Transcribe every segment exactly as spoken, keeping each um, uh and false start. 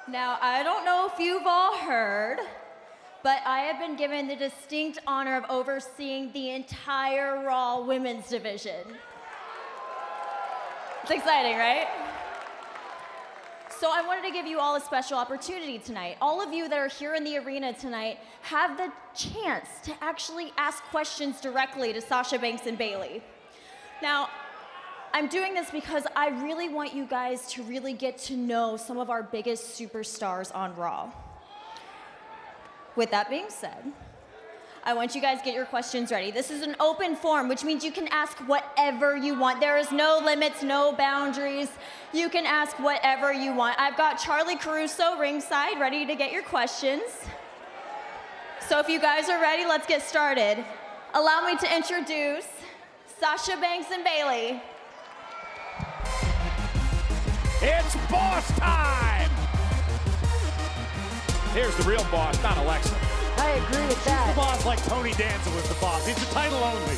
Now, I don't know if you've all heard, but I have been given the distinct honor of overseeing the entire Raw women's division. It's exciting, right? So I wanted to give you all a special opportunity tonight. All of you that are here in the arena tonight have the chance to actually ask questions directly to Sasha Banks and Bayley. Now, I'm doing this because I really want you guys to really get to know some of our biggest superstars on Raw. With that being said, I want you guys to get your questions ready. This is an open forum, which means you can ask whatever you want. There is no limits, no boundaries. You can ask whatever you want. I've got Charlie Caruso ringside ready to get your questions. So if you guys are ready, let's get started. Allow me to introduce Sasha Banks and Bayley. It's boss time! Here's the real boss, not Alexa. I agree with that. She's the boss like Tony Danza was the boss. He's the title only.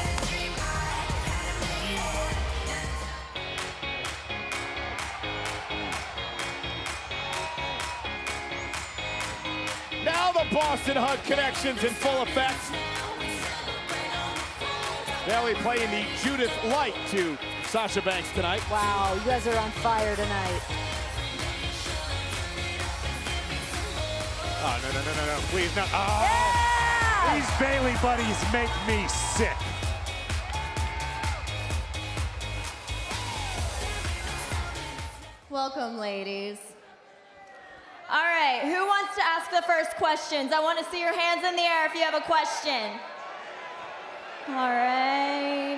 Now the Boston Hug connection's in full effect. Bayley playing the Judith Light to Sasha Banks tonight. Wow, you guys are on fire tonight. Oh, no, no, no, no, no, please, no. Oh, yeah! These Bayley buddies make me sick. Welcome, ladies. All right, who wants to ask the first questions? I want to see your hands in the air if you have a question. All right.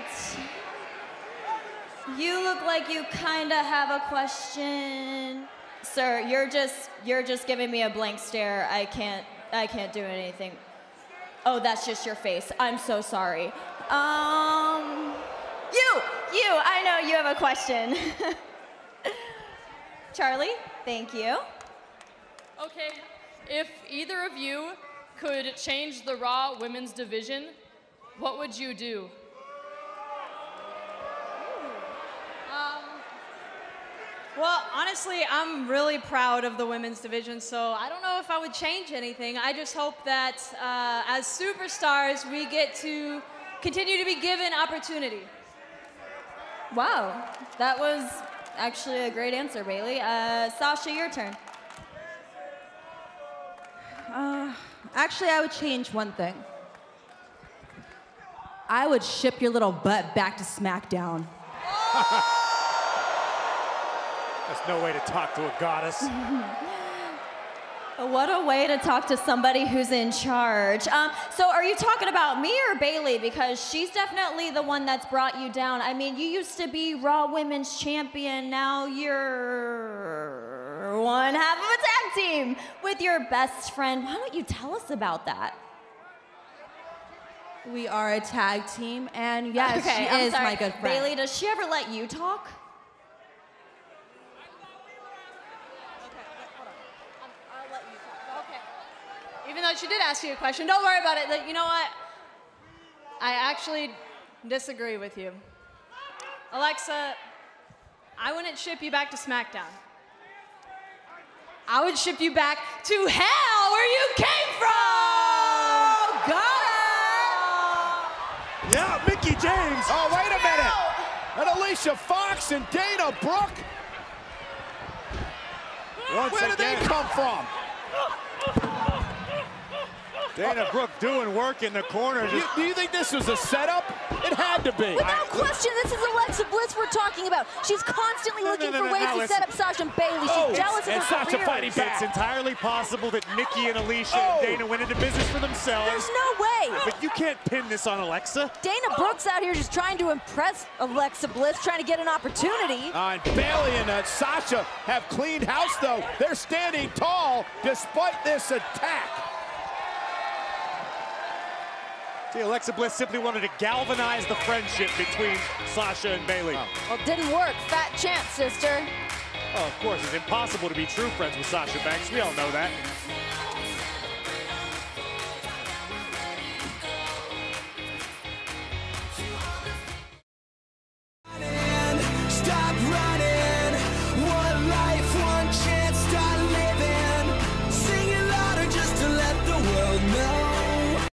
You look like you kind of have a question. Sir, you're just you're just giving me a blank stare. I can't I can't do anything. Oh, that's just your face. I'm so sorry. Um you, you, I know you have a question. Charlie, thank you. Okay, if either of you could change the Raw women's division, what would you do? Well, honestly, I'm really proud of the women's division, so I don't know if I would change anything. I just hope that uh, as superstars, we get to continue to be given opportunity. Wow, that was actually a great answer, Bayley. Uh, Sasha, your turn. Uh, actually, I would change one thing. I would ship your little butt back to SmackDown. There's no way to talk to a goddess. What a way to talk to somebody who's in charge. Um, so are you talking about me or Bayley? Because she's definitely the one that's brought you down. I mean, you used to be Raw Women's Champion. Now you're one half of a tag team with your best friend. Why don't you tell us about that? We are a tag team, and yes, okay, she I'm is sorry. my good friend. Bayley, does she ever let you talk? Even though she did ask you a question, don't worry about it. You know what? I actually disagree with you. Alexa, I wouldn't ship you back to SmackDown. I would ship you back to hell where you came from! Oh, got her! Yeah, Mickey James. Oh, wait a minute. And Alicia Fox and Dana Brooke. Once Where did they again. come from? Dana Brooke doing work in the corner. You, Just do you think this was a setup? It had to be. Without question, this is Alexa Bliss we're talking about. She's constantly No, no, looking no, for no, ways no, to listen. set up Sasha and Bayley. She's Oh, jealous of and her Sasha careers. fighting back. It's entirely possible that Nikki and Alicia Oh. and Dana went into business for themselves. There's no way. But you can't pin this on Alexa. Dana Brooks out here just trying to impress Alexa Bliss, trying to get an opportunity. Uh, and Bayley and uh, Sasha have cleaned house, though. They're standing tall despite this attack. See, Alexa Bliss simply wanted to galvanize the friendship between Sasha and Bayley. Oh. Well, it didn't work. Fat chance, sister. Oh, of course, it's impossible to be true friends with Sasha Banks. We all know that.